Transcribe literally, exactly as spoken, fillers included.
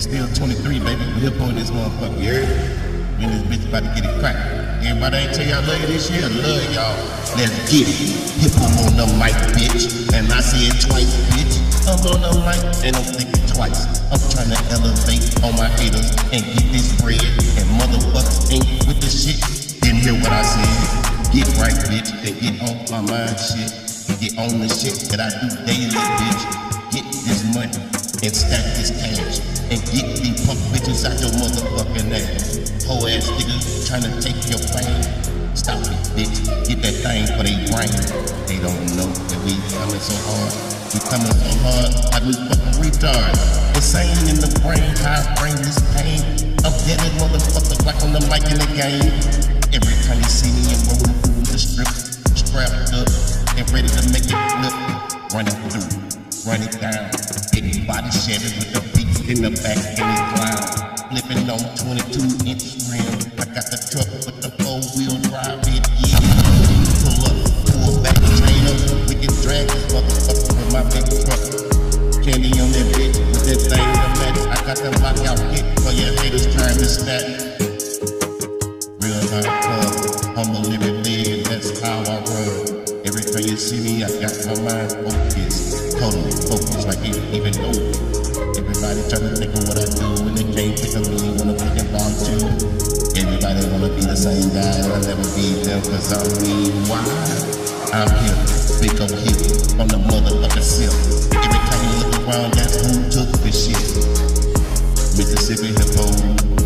It's still twenty-three, baby. Hippo in this motherfucker, you heard? Me and this bitch about to get it cracked. Everybody ain't tell y'all love you this year? I love y'all. Let's get it. Hippo on the mic, bitch. And I say it twice, bitch. I'm on the mic and I'm thinking twice. I'm trying to elevate on my haters and get this bread. And motherfuckers ain't with the shit. Didn't hear what I said. Get right, bitch, and get off my mind shit. Get on the shit that I do daily, bitch. Get this money and stack this cash. And get these punk bitches out your motherfucking ass. Whole ass niggas trying to take your fame. Stop it, bitch. Get that thing for they brain. They don't know that we coming so hard. We coming so hard like we fucking retards. Insane in the brain, high brain this pain. I'm getting motherfuckers like on the mic in the game. Every time you see me, I'm rolling through the strip, strapped up and ready to make it flip. Run it through, run it down. Getting body shattered with the beats in the back and it's clown. Flipping on twenty-two inch rim. I got the truck with the four wheel drive it, yeah. Pull up, pull back, chain up. We can drag this motherfucker with my big truck. Candy on that bitch with that thing in the match. I got the lockout hit for your haters trying to snap. Real hardcore, humble every day, and that's how I run. Every time you see me, I got my mind focused. Totally focused, like you even know. Everybody trying to think of what I do, and they can't think of me when I'm thinking about you. Everybody wanna be the same guy, and I'll never be them, cause I'm me. Why? I'm here, big old hit on the motherfucking silk. Every time you look around, that's who took the shit. Mississippi Hippo.